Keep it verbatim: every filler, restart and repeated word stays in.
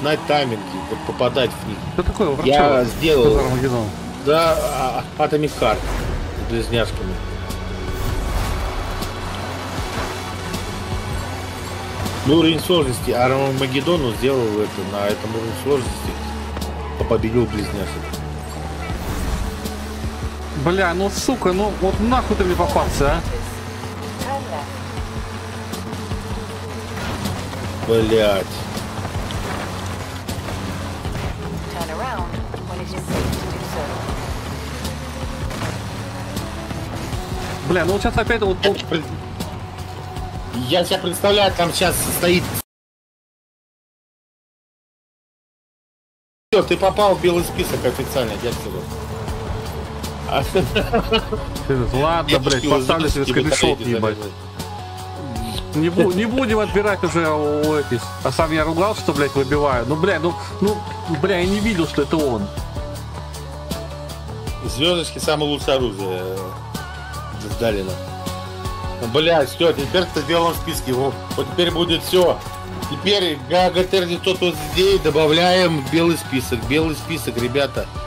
знать тайминги, вот попадать в них. Что такое Воронцов? Я сделал. Армагеддон. Да, Atomic Heart с близняшками. Ну, уровень сложности. Армагеддону сделал это на этом уровне сложности. Победил близняшек. Бля, ну сука, ну вот нахуй ты мне попался, а? Блять. Бля, ну вот сейчас опять вот... вот... Я себя представляю, там сейчас стоит... Все, ты попал в белый список официально, дядь Серег. Ладно, блядь, поставлю себе скриншот, ебать. Не, бу не будем отбирать уже у этих. А сам я ругал, что, блядь, выбиваю. Ну, бля, ну, ну, бля, я не видел, что это он. Звездочки самое лучшее оружие. Сдалина. Блядь, все, теперь ты в белом списке. Вот, вот теперь будет все. Теперь ГГТР не тот вот здесь добавляем белый список. Белый список, ребята.